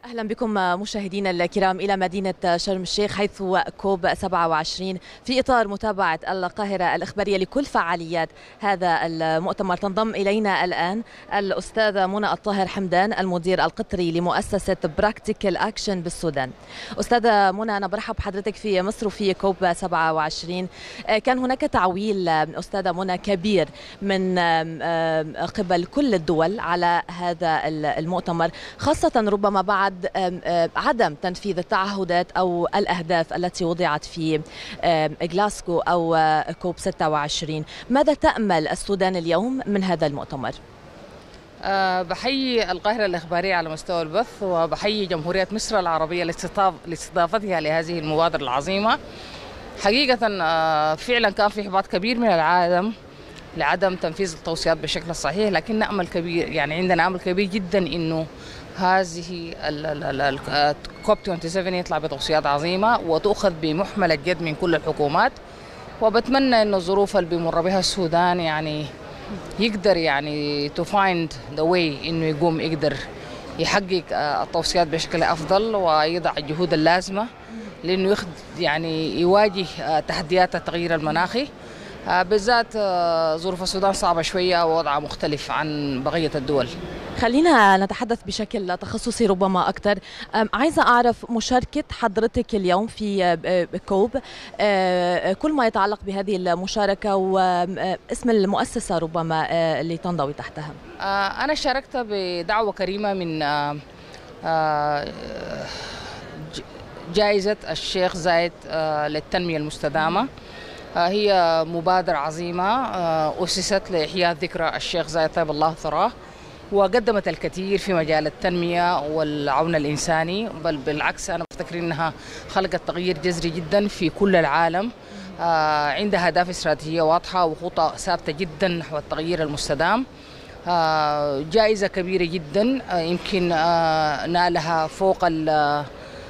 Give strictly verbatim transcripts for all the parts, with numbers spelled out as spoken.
أهلا بكم مشاهدينا الكرام إلى مدينة شرم الشيخ حيث كوب سبعة وعشرين في إطار متابعة القاهرة الإخبارية لكل فعاليات هذا المؤتمر. تنضم إلينا الآن الأستاذة منى الطاهر حمدان المدير القطري لمؤسسة براكتيكال أكشن بالسودان. أستاذة منى، أنا برحب بحضرتك في مصر وفي كوب سبعة وعشرين. كان هناك تعويل أستاذة منى كبير من قبل كل الدول على هذا المؤتمر، خاصة ربما بعد عدم تنفيذ التعهدات أو الأهداف التي وضعت في غلاسكو أو كوب ستة وعشرين. ماذا تأمل السودان اليوم من هذا المؤتمر؟ أه بحيي القاهرة الإخبارية على مستوى البث، وبحيي جمهورية مصر العربية لاستضافتها لهذه المبادرة العظيمة. حقيقة أه فعلا كان في إحباط كبير من العالم لعدم تنفيذ التوصيات بشكل صحيح، لكن نأمل كبير، يعني عندنا أمل كبير جدا إنه هذه الكوب سبعة وعشرين يطلع بتوصيات عظيمة وتأخذ بمحمل الجد من كل الحكومات. وبتمنى إنه الظروف اللي بيمر بها السودان يعني يقدر يعني to find the way إنه يقوم يقدر يحقق التوصيات بشكل أفضل ويضع الجهود اللازمة لأنه يخد يعني يواجه تحديات التغيير المناخي، بالذات ظروف السودان صعبة شوية ووضعها مختلف عن بقية الدول. خلينا نتحدث بشكل تخصصي ربما أكثر. عايزة أعرف مشاركة حضرتك اليوم في كوب، كل ما يتعلق بهذه المشاركة واسم المؤسسة ربما اللي تنضوي تحتها. أنا شاركت بدعوة كريمة من جائزة الشيخ زايد للتنمية المستدامة. هي مبادرة عظيمة أسست لإحياء ذكرى الشيخ زايد طيب الله ثراه، وقدمت الكثير في مجال التنمية والعون الإنساني، بل بالعكس أنا بفتكر أنها خلقت تغيير جذري جدا في كل العالم. عندها أهداف استراتيجية واضحة وخطة ثابتة جدا نحو التغيير المستدام. جائزة كبيرة جدا، يمكن نالها فوق ال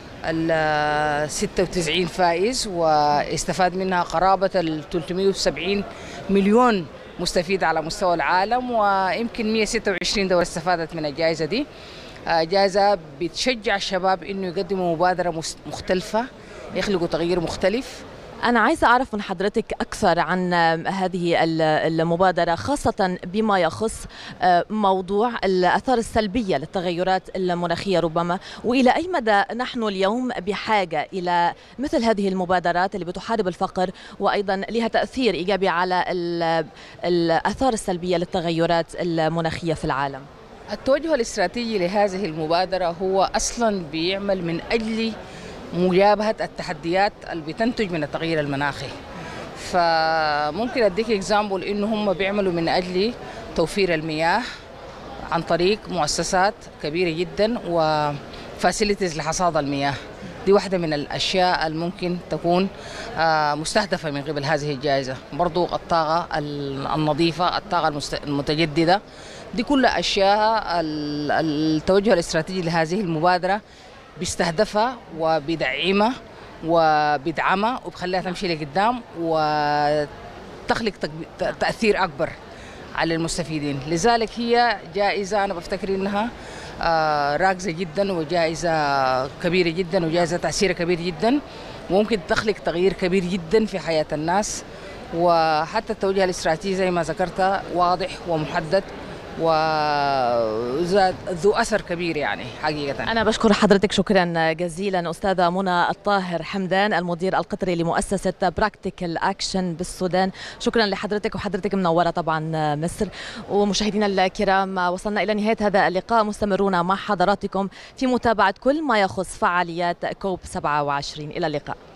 ال ستة وتسعين فائز، واستفاد منها قرابة ال ثلاثمئة وسبعين مليون مستفيد على مستوى العالم، ويمكن مئة وستة وعشرين دولة استفادت من الجائزة دي. جائزة بتشجع الشباب إنه يقدموا مبادرة مختلفة يخلقوا تغيير مختلف. أنا عايزة أعرف من حضرتك أكثر عن هذه المبادرة، خاصة بما يخص موضوع الآثار السلبية للتغيرات المناخية ربما، وإلى أي مدى نحن اليوم بحاجة إلى مثل هذه المبادرات اللي بتحارب الفقر وأيضا لها تأثير إيجابي على الآثار السلبية للتغيرات المناخية في العالم. التوجه الاستراتيجي لهذه المبادرة هو أصلا بيعمل من أجل مجابهة التحديات اللي بتنتج من التغيير المناخي. فممكن أديك إكزامبل إنه هم بيعملوا من أجل توفير المياه عن طريق مؤسسات كبيرة جدا وفاسيليتيز لحصاد المياه. دي واحدة من الأشياء الممكن تكون مستهدفة من قبل هذه الجائزة. برضو الطاقة النظيفة، الطاقة المتجددة، دي كلها أشياء التوجه الاستراتيجي لهذه المبادرة بيستهدفها وبيدعمها وبيدعمها وبخليها تمشي لقدام وتخلق تأثير أكبر على المستفيدين. لذلك هي جائزة أنا بفتكر إنها راكزة جدا وجائزة كبيرة جدا وجائزة تأثير كبير جدا، وممكن تخلق تغيير كبير جدا في حياة الناس. وحتى التوجه الاستراتيجي زي ما ذكرت واضح ومحدد وذات ذو أثر كبير يعني حقيقة. أنا بشكر حضرتك شكرا جزيلا أستاذة منى الطاهر حمدان المدير القطري لمؤسسة براكتيكال أكشن بالسودان. شكرا لحضرتك، وحضرتك منورة طبعا مصر. ومشاهدينا الكرام، وصلنا إلى نهاية هذا اللقاء، مستمرون مع حضراتكم في متابعة كل ما يخص فعاليات كوب سبعة وعشرين. إلى اللقاء.